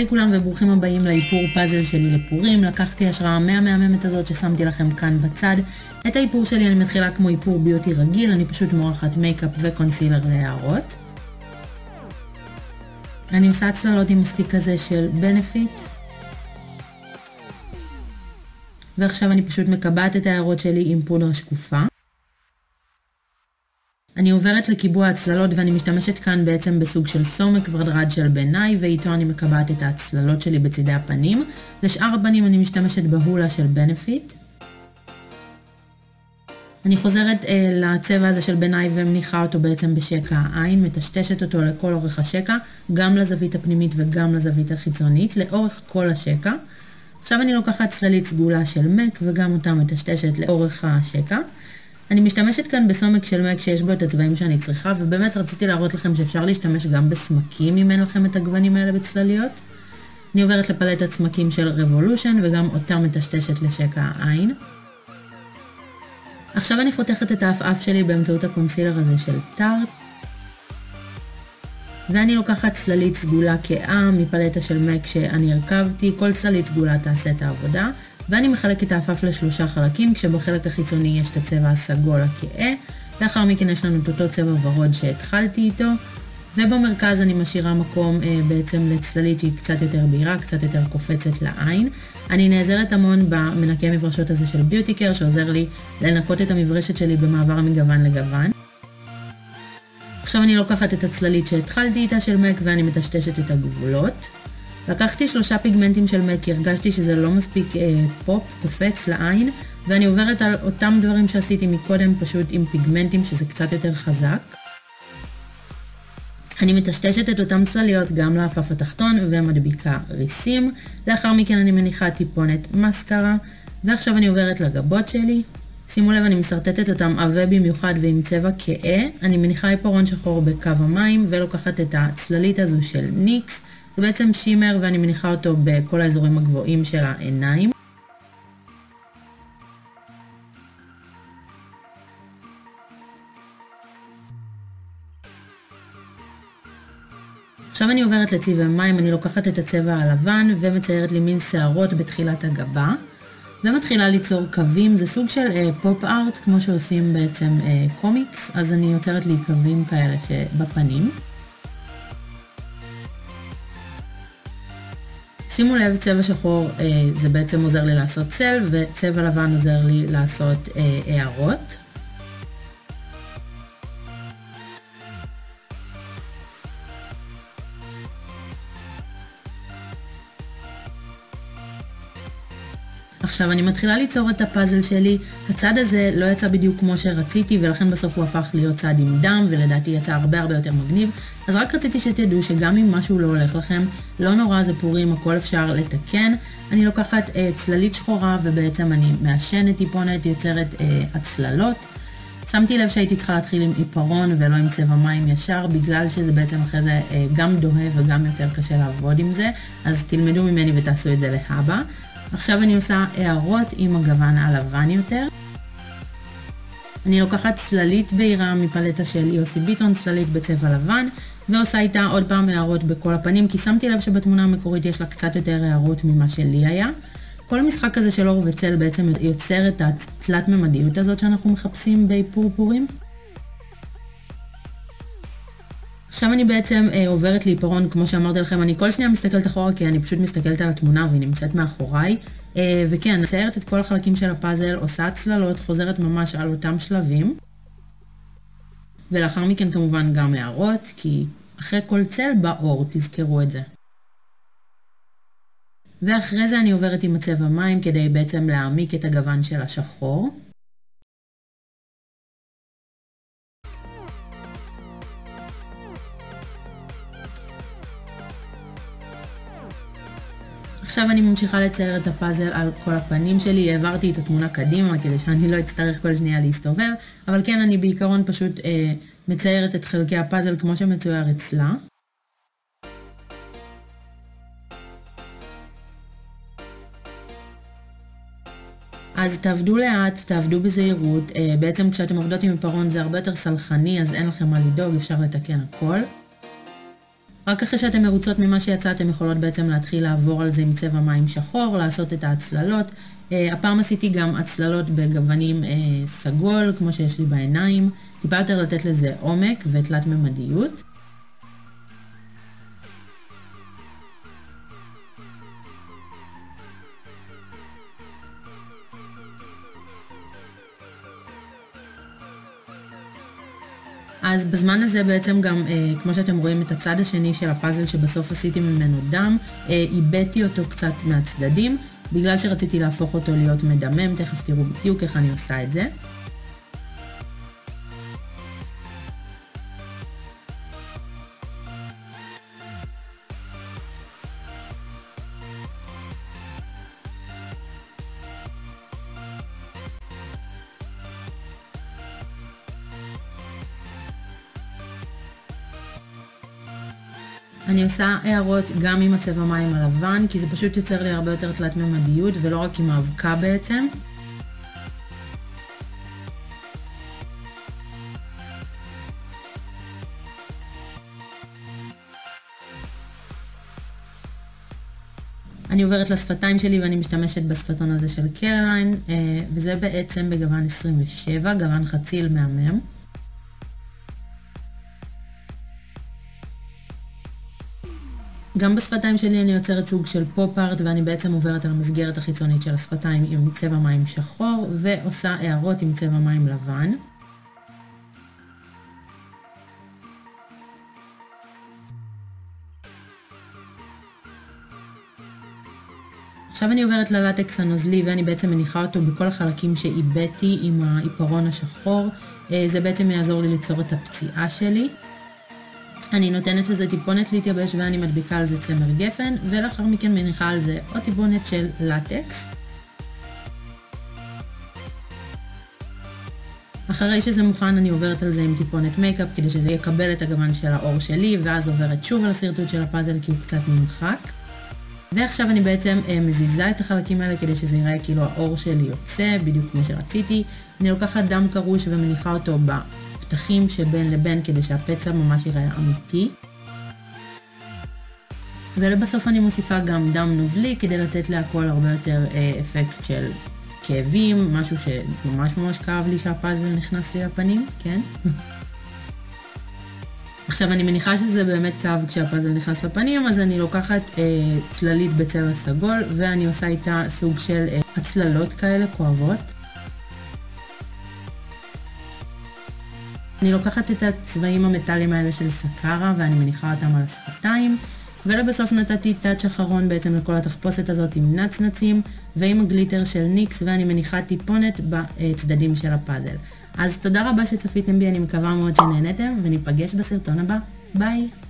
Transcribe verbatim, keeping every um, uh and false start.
לכולם וברוכים הבאים לאיפור פאזל שלי לפורים. לקחתי השראה מהמהממת הזאת ששמתי לכם כאן בצד. את האיפור שלי אני מתחילה כמו איפור ביוטי רגיל, אני פשוט מורחת מייקאפ וקונסילר להערות. אני עושה צללות עם מסטיק כזה של בנפיט. ועכשיו אני פשוט מקבעת את ההערות שלי עם פודרה שקופה. אני עוברת לקיבוע הצללות ואני משתמשת כאן בעצם בסוג של סומק ורדרד של בעיניי, ואיתו אני מקבעת את הצללות שלי בצדי הפנים. לשאר הפנים אני משתמשת בהולה של בנפיט. אני חוזרת אה, לצבע הזה של בעיניי ומניחה אותו בעצם בשקע העין, מטשטשת אותו לכל אורך השקע, גם לזווית הפנימית וגם לזווית החיצונית, לאורך כל השקע. עכשיו אני לוקחת צללית סגולה של מק וגם אותה מטשטשת לאורך השקע. אני משתמשת כאן בסומק של מק שיש בו את הצבעים שאני צריכה, ובאמת רציתי להראות לכם שאפשר להשתמש גם בסמקים אם אין לכם את הגוונים האלה בצלליות. אני עוברת לפלטת סמקים של רבולושן וגם אותה מטשטשת לשקע העין. עכשיו אני חותכת את האף שלי באמצעות הקונסילר הזה של טארט. ואני לוקחת צללית סגולה כהה מפלטה של מק שאני הרכבתי, כל צללית סגולה תעשה את העבודה. ואני מחלקת את האף לשלושה חלקים, כשבחלק החיצוני יש את הצבע הסגול הכהה, לאחר מכן יש לנו את אותו צבע ורוד שהתחלתי איתו, ובמרכז אני משאירה מקום אה, בעצם לצללית שהיא קצת יותר בהירה, קצת יותר קופצת לעין. אני נעזרת המון במנקה מברשות הזה של ביוטי קר, שעוזר לי לנקות את המברשת שלי במעבר מגוון לגוון. עכשיו אני לוקחת את הצללית שהתחלתי איתה של מק ואני מטשטשת את הגבולות. לקחתי שלושה פיגמנטים של מק, כי הרגשתי שזה לא מספיק אה, פופ, קופץ לעין, ואני עוברת על אותם דברים שעשיתי מקודם, פשוט עם פיגמנטים שזה קצת יותר חזק. אני מטשטשת את אותם צלליות גם לאפף התחתון ומדביקה ריסים. לאחר מכן אני מניחה טיפונת מסקרה, ועכשיו אני עוברת לגבות שלי. שימו לב, אני מסרטטת אותם עבה במיוחד ועם צבע כהה. אני מניחה עיפרון שחור בקו המים ולוקחת את הצללית הזו של ניקס. זה בעצם שימר ואני מניחה אותו בכל האזורים הגבוהים של העיניים. עכשיו אני עוברת לצבעי מים, אני לוקחת את הצבע הלבן ומציירת לי מין שערות בתחילת הגבה. ומתחילה ליצור קווים, זה סוג של אה, פופ ארט כמו שעושים בעצם אה, קומיקס, אז אני יוצרת לי קווים כאלה שבפנים. שימו לב, צבע שחור אה, זה בעצם עוזר לי לעשות צל, וצבע לבן עוזר לי לעשות אה, הערות. עכשיו אני מתחילה ליצור את הפאזל שלי. הצד הזה לא יצא בדיוק כמו שרציתי, ולכן בסוף הוא הפך להיות צד עם דם, ולדעתי יצא הרבה הרבה יותר מגניב. אז רק רציתי שתדעו שגם אם משהו לא הולך לכם, לא נורא, זה פורים, הכל אפשר לתקן. אני לוקחת אה, צללית שחורה ובעצם אני מעשנת טיפונת, יוצרת אה, הצללות. שמתי לב שהייתי צריכה להתחיל עם עיפרון ולא עם צבע מים ישר, בגלל שזה בעצם אחרי זה אה, גם דוהה וגם יותר קשה לעבוד עם זה, אז תלמדו ממני ותעשו את זה להבא. עכשיו אני עושה הערות עם הגוון הלבן יותר. אני לוקחת צללית בהירה מפלטה של יוסי ביטון, צללית בצבע לבן, ועושה איתה עוד פעם הערות בכל הפנים, כי שמתי לב שבתמונה המקורית יש לה קצת יותר הערות ממה שלי היה. כל המשחק הזה של אור וצל בעצם יוצר את התלת ממדיות הזאת שאנחנו מחפשים באיפור פורים. עכשיו אני בעצם אה, עוברת לעיפרון, כמו שאמרתי לכם, אני כל שניה מסתכלת אחורה כי אני פשוט מסתכלת על התמונה והיא נמצאת מאחוריי. אה, וכן, אני מציירת את כל החלקים של הפאזל, עושה צללות, חוזרת ממש על אותם שלבים. ולאחר מכן כמובן גם להראות, כי אחרי כל צל בא אור, תזכרו את זה. ואחרי זה אני עוברת עם הצבע מים כדי בעצם להעמיק את הגוון של השחור. עכשיו אני ממשיכה לצייר את הפאזל על כל הפנים שלי. העברתי את התמונה קדימה כדי שאני לא אצטרך כל שנייה להסתובב, אבל כן, אני בעיקרון פשוט אה, מציירת את חלקי הפאזל כמו שמצויר אצלה. אז תעבדו לאט, תעבדו בזהירות. אה, בעצם כשאתם עובדות עם עיפרון זה הרבה יותר סלחני, אז אין לכם מה לדאוג, אפשר לתקן הכל. רק אחרי שאתם מרוצות ממה שיצא, אתם יכולות בעצם להתחיל לעבור על זה עם צבע מים שחור, לעשות את ההצללות. הפעם עשיתי גם הצללות בגוונים סגול, כמו שיש לי בעיניים. טיפה יותר לתת לזה עומק ותלת ממדיות. אז בזמן הזה בעצם גם, אה, כמו שאתם רואים את הצד השני של הפאזל שבסוף עשיתי ממנו דם, אה, איבדתי אותו קצת מהצדדים, בגלל שרציתי להפוך אותו להיות מדמם. תכף תראו בדיוק איך אני עושה את זה. אני עושה הערות גם עם הצבע מים הלבן, כי זה פשוט יוצר לי הרבה יותר תלת ממדיות, ולא רק עם האבקה בעצם. אני עוברת לשפתיים שלי ואני משתמשת בשפתון הזה של קרליין, וזה בעצם בגוון עשרים ושבע, גוון חציל מהמם. גם בשפתיים שלי אני יוצרת סוג של פופ-ארט, ואני בעצם עוברת על המסגרת החיצונית של השפתיים עם צבע מים שחור, ועושה הערות עם צבע מים לבן. עכשיו אני עוברת ללטקס הנוזלי, ואני בעצם מניחה אותו בכל החלקים שאיבדתי עם העיפרון השחור. זה בעצם יעזור לי ליצור את הפציעה שלי. אני נותנת לזה טיפונת להתייבש ואני מדביקה על זה צמר גפן, ולאחר מכן מניחה על זה עוד טיפונת של לטקס. אחרי שזה מוכן אני עוברת על זה עם טיפונת מייקאפ כדי שזה יקבל את הגוון של האור שלי, ואז עוברת שוב על הסרטוט של הפאזל כי הוא קצת נמחק. ועכשיו אני בעצם מזיזה את החלקים האלה כדי שזה יראה כאילו האור שלי יוצא בדיוק כמו שרציתי. אני לוקחת דם קרוש ומניחה אותו בפתחים שבין לבין כדי שהפצע ממש יראה אמיתי. ולבסוף אני מוסיפה גם דם נוזלי כדי לתת להכל הרבה יותר אפקט של כאבים, משהו שממש ממש כאב לי שהפאזל נכנס לי לפנים, כן? עכשיו אני מניחה שזה באמת כאב כשהפאזל נכנס לפנים, אז אני לוקחת אה, צללית בצבע סגול ואני עושה איתה סוג של אה, הצללות כאלה כואבות. אני לוקחת את הצבעים המטליים האלה של סקרה ואני מניחה אותם על השפתיים, ולבסוף נתתי טאץ' אחרון בעצם לכל התחפושת הזאת עם נצנצים ועם הגליטר של ניקס, ואני מניחה טיפונת בצדדים של הפאזל. אז תודה רבה שצפיתם בי, אני מקווה מאוד שנהנתם, וניפגש בסרטון הבא. ביי!